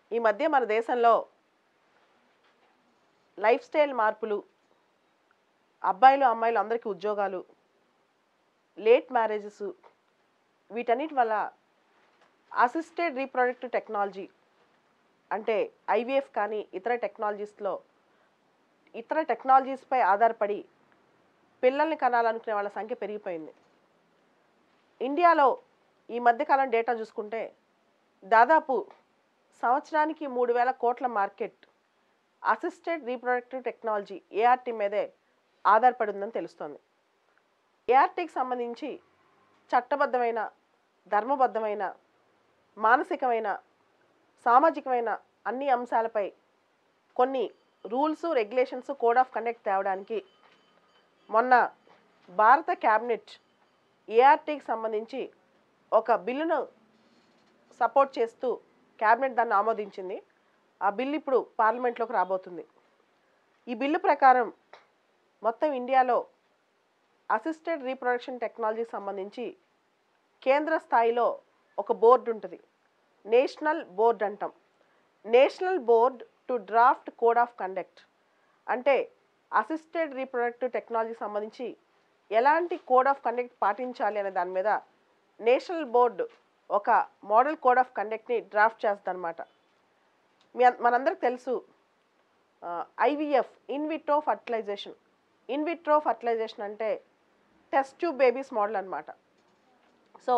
ఈ మధ్య మన దేశంలో లైఫ్ స్టైల్ మార్పులు, అబ్బాయిలు అమ్మాయిలు అందరికీ ఉద్యోగాలు, లేట్ మ్యారేజెస్, వీటన్నిటి వల్ల అసిస్టెడ్ రీప్రొడక్టివ్ టెక్నాలజీ అంటే ఐవీఎఫ్ కానీ ఇతర టెక్నాలజీస్పై ఆధారపడి పిల్లల్ని కనాలనుకునే వాళ్ళ సంఖ్య పెరిగిపోయింది. ఇండియాలో ఈ మధ్యకాలం డేటా చూసుకుంటే దాదాపు సంవత్సరానికి 3,000 కోట్ల market assisted reproductive technology ART మీదే ఆధారపడి ఉందని తెలుస్తోంది. ఏఆర్టీకి సంబంధించి చట్టబద్ధమైన, ధర్మబద్ధమైన, మానసికమైన, సామాజికమైన అన్ని అంశాలపై కొన్ని rules, regulations, code of conduct తేవడానికి మొన్న భారత క్యాబినెట్ ఏఆర్టీకి సంబంధించి ఒక బిల్లును సపోర్ట్ చేస్తూ క్యాబినెట్ దాన్ని ఆమోదించింది. ఆ బిల్లు ఇప్పుడు పార్లమెంట్లోకి రాబోతుంది. ఈ బిల్లు ప్రకారం మొత్తం ఇండియాలో అసిస్టెడ్ రీప్రొడక్షన్ టెక్నాలజీకి సంబంధించి కేంద్ర స్థాయిలో ఒక బోర్డు ఉంటుంది. నేషనల్ బోర్డ్ అంటాం. National board to draft code of conduct అంటే అసిస్టెడ్ రీప్రొడక్టివ్ టెక్నాలజీకి సంబంధించి ఎలాంటి కోడ్ ఆఫ్ కండక్ట్ పాటించాలి అనే దాని మీద నేషనల్ బోర్డు ఒక మోడల్ కోడ్ ఆఫ్ కండక్ట్ని డ్రాఫ్ట్ చేస్తుంది అనమాట. మనందరికి తెలుసు IVF, in vitro fertilization. In vitro fertilization అంటే టెస్ట్ ట్యూబ్ బేబీస్ మోడల్ అనమాట. సో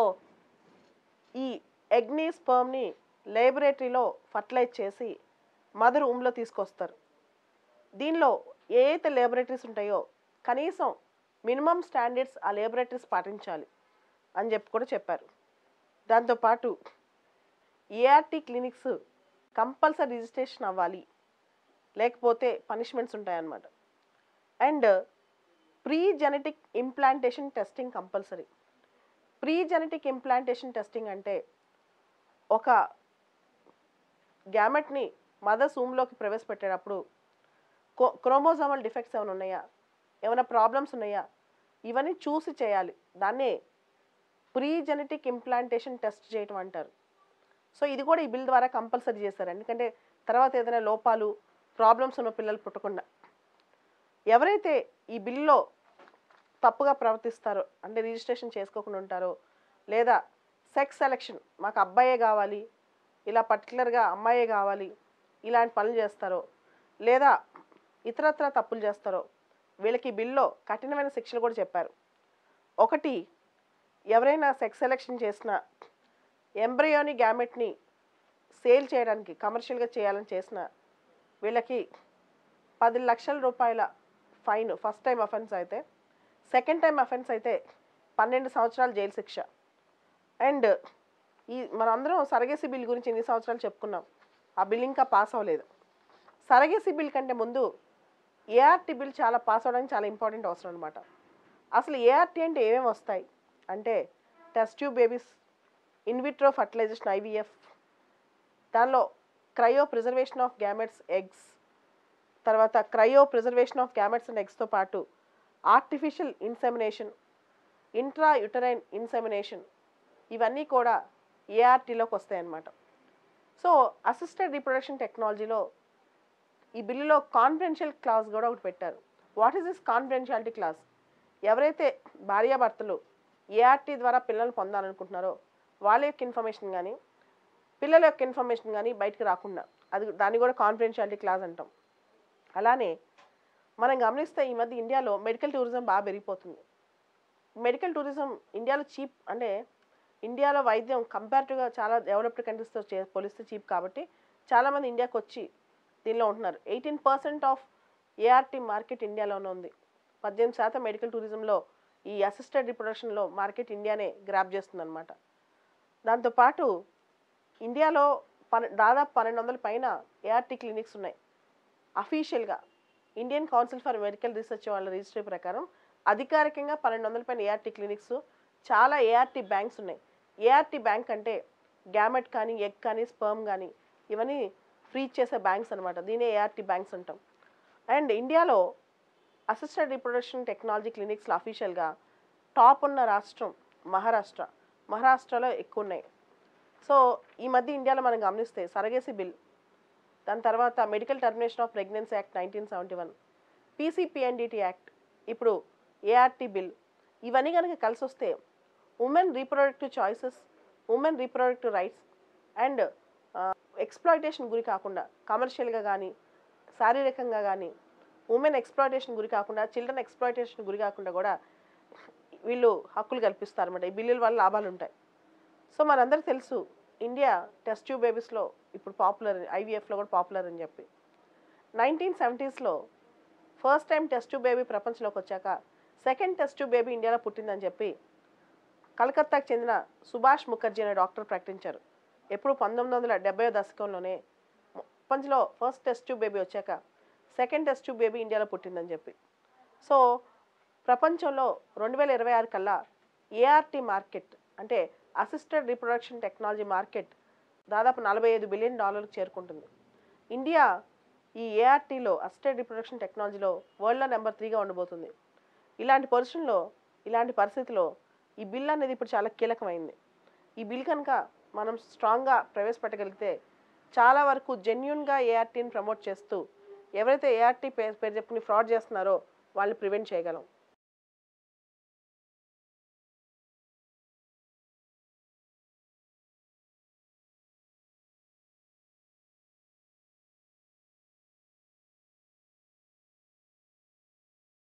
ఈ ఎగ్ని, స్పర్మ్ని లేబొరేటరీలో ఫర్టిలైజ్ చేసి మదర్ ఊమ్లో తీసుకొస్తారు. దీనిలో ఏ అయితే లేబొరేటరీస్ ఉంటాయో కనీసం మినిమం స్టాండర్డ్స్ ఆ లేబొరేటరీస్ పాటించాలి అని కూడా చెప్పారు. దాంతోపాటు ఏఆర్టీ క్లినిక్స్ కంపల్సరీ రిజిస్ట్రేషన్ అవ్వాలి, లేకపోతే పనిష్మెంట్స్ ఉంటాయన్నమాట. And pre genetic implantation testing compulsory. Pre genetic implantation testing అంటే ఒక గ్యామెట్ని మదర్స్ ఊమ్లోకి ప్రవేశపెట్టేటప్పుడు క్రోమోజోమల్ డిఫెక్ట్స్ ఏమైనా ఉన్నాయా, ఏమైనా ప్రాబ్లమ్స్ ఉన్నాయా, ఇవన్నీ చూసి చేయాలి. దాన్నే ప్రీ జెనెటిక్ ఇంప్లాంటేషన్ టెస్ట్ చేయటం అంటారు. సో ఇది కూడా ఈ బిల్ ద్వారా కంపల్సరీ చేశారు. ఎందుకంటే తర్వాత ఏదైనా లోపాలు, ప్రాబ్లమ్స్ ఉన్న పిల్లలు పుట్టకుండా. ఎవరైతే ఈ బిల్లో తప్పుగా ప్రవర్తిస్తారో, అంటే రిజిస్ట్రేషన్ చేసుకోకుండా ఉంటారో, లేదా సెక్స్ సెలెక్షన్ మాకు అబ్బాయే కావాలి, ఇలా పర్టికులర్గా అమ్మాయే కావాలి, ఇలాంటి పనులు చేస్తారో, లేదా ఇతరత్ర తప్పులు చేస్తారో వీళ్ళకి బిల్లో కఠినమైన శిక్షలు కూడా చెప్పారు. ఒకటి, ఎవరైనా సెక్స్ సెలెక్షన్ చేసిన ఎంబ్రయోని గ్యామెట్ని సేల్ చేయడానికి, కమర్షియల్గా చేయాలని చేసిన వీళ్ళకి 10 లక్షల రూపాయల ఫైన్ ఫస్ట్ టైం అఫెన్స్ అయితే, సెకండ్ టైం అఫెన్స్ అయితే 12 సంవత్సరాల జైలు శిక్ష. అండ్ మనందరం సరగేసి బిల్ గురించి ఎన్ని సంవత్సరాలు చెప్పుకున్నాం, ఆ బిల్ ఇంకా పాస్ అవ్వలేదు. సరగేసి బిల్ కంటే ముందు ఏఆర్టీ బిల్ పాస్ అవ్వడానికి చాలా ఇంపార్టెంట్ అవసరం అనమాట. అసలు ఏఆర్టీ అంటే ఏమేమి వస్తాయి అంటే test tube babies, in vitro fertilization IVF, దానిలో cryopreservation of gametes eggs, తర్వాత cryopreservation of gametes and ఎగ్స్తో పాటు artificial insemination, intrauterine insemination, ఇవన్నీ కూడా ఏఆర్టీలోకి వస్తాయి అన్నమాట. సో అసిస్టెడ్ రీప్రొడక్షన్ టెక్నాలజీలో ఈ బిల్లులో కాన్ఫిడెన్షియల్ క్లాజ్ కూడా ఒకటి పెట్టారు. What is this confidentiality clause? ఎవరైతే భార్యాభర్తలు ఏఆర్టీ ద్వారా పిల్లల్ని పొందాలనుకుంటున్నారో వాళ్ళ యొక్క ఇన్ఫర్మేషన్ కానీ, పిల్లల యొక్క ఇన్ఫర్మేషన్ కానీ బయటకు రాకుండా, దాన్ని కూడా కాన్ఫిడెన్షియాలిటీ క్లాజ్ అంటాం. అలానే మనం గమనిస్తే ఈ మధ్య ఇండియాలో మెడికల్ టూరిజం బాగా పెరిగిపోతుంది. మెడికల్ టూరిజం ఇండియాలో చీప్, అంటే ఇండియాలో వైద్యం కంపేరిటివ్గా చాలా డెవలప్డ్ కంట్రీస్తో పోలిస్తే చీప్ కాబట్టి చాలామంది ఇండియాకి వచ్చి దీనిలో ఉంటున్నారు. 18% ఆఫ్ ఏఆర్టీ మార్కెట్ ఇండియాలోనే ఉంది. 18% మెడికల్ టూరిజంలో ఈ అసిస్టెడ్ రీప్రొడక్షన్లో మార్కెట్ ఇండియానే గ్రాప్ చేస్తుంది అనమాట. దాంతోపాటు ఇండియాలో దాదాపు 1200 పైన ఏఆర్టీ క్లినిక్స్ ఉన్నాయి. అఫీషియల్గా Indian council for medical research వాళ్ళ రిజిస్ట్రీ ప్రకారం అధికారికంగా 1200 పైన ఏఆర్టీ క్లినిక్స్, చాలా ఏఆర్టీ బ్యాంక్స్ ఉన్నాయి. ఏఆర్టీ బ్యాంక్ అంటే గ్యామెట్ కానీ, ఎగ్ కానీ, స్పర్మ్ కానీ ఇవన్నీ ఫ్రీ చేసే బ్యాంక్స్ అనమాట. దీనే ఏఆర్టీ బ్యాంక్స్ అంటాం. అండ్ ఇండియాలో అసిస్టెడ్ రీప్రొడక్షన్ టెక్నాలజీ క్లినిక్స్లో అఫీషియల్గా టాప్ ఉన్న రాష్ట్రం మహారాష్ట్రలో ఎక్కువ ఉన్నాయి. సో ఈ మధ్య ఇండియాలో మనం గమనిస్తే సరగేసి బిల్ దాని తర్వాత medical termination of pregnancy act 1971, PCPNDT act, ఇప్పుడు ఏఆర్టీ బిల్, ఇవన్నీ కనుక కలిసి వస్తే women reproductive choices, women reproductive rights and exploitation గురి కాకుండా కమర్షియల్గా కానీ శారీరకంగా కానీ ఉమెన్ ఎక్స్ప్లాయిటేషన్ గురి కాకుండా చిల్డ్రన్ ఎక్స్ప్లాయిటేషన్ గురి కాకుండా కూడా వీళ్ళు హక్కులు కల్పిస్తారన్నమాట. ఈ బిల్లుల వల్ల లాభాలు ఉంటాయి. సో మనందరికీ తెలుసు ఇండియా టెస్ట్ ట్యూబ్ బేబీస్లో ఇప్పుడు పాపులర్, ఐవీఎఫ్లో కూడా పాపులర్ అని చెప్పి. 1970స్లో first time test tube baby ప్రపంచంలోకి వచ్చాక సెకండ్ టెస్ట్ ట్యూబ్ బేబీ ఇండియాలో పుట్టిందని చెప్పి కలకత్తాకు చెందిన సుభాష్ ముఖర్జీ అనే డాక్టర్ ప్రకటించారు. ఎప్పుడు 1970 దశకంలోనే ప్రపంచంలో ఫస్ట్ టెస్ట్ ట్యూబ్ బేబీ వచ్చాక సెకండ్ టెస్ట్ ట్యూబ్ బేబీ ఇండియాలో పుట్టిందని చెప్పి. సో ప్రపంచంలో 2026 కల్లా ఏఆర్టీ మార్కెట్ అంటే అసిస్టెడ్ రీప్రొడక్షన్ టెక్నాలజీ మార్కెట్ దాదాపు $45 బిలియన్ చేరుకుంటుంది. ఇండియా ఈ ఏఆర్టీలో అసిస్టెడ్ రీప్రొడక్షన్ టెక్నాలజీలో వరల్డ్లో నెంబర్ 3గా ఉండబోతుంది. ఇలాంటి పరిస్థితిలో ఈ బిల్ అనేది ఇప్పుడు చాలా కీలకమైంది. ఈ బిల్ కనుక మనం స్ట్రాంగ్గా ప్రవేశపెట్టగలిగితే చాలా వరకు జెన్యున్గా ఏఆర్టీని ప్రమోట్ చేస్తూ ఎవరైతే ఏఆర్టీ పేరు చెప్పుకుని ఫ్రాడ్ చేస్తున్నారో వాళ్ళు ప్రివెంట్ చేయగలం.